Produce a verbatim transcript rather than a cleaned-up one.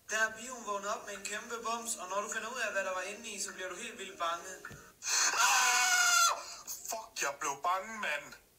Der er bilen vågnet op med en kæmpe bums, og når du finder ud af, hvad der var inde i, så bliver du helt vildt bange. Ah! Fuck, jeg blev bange, mand.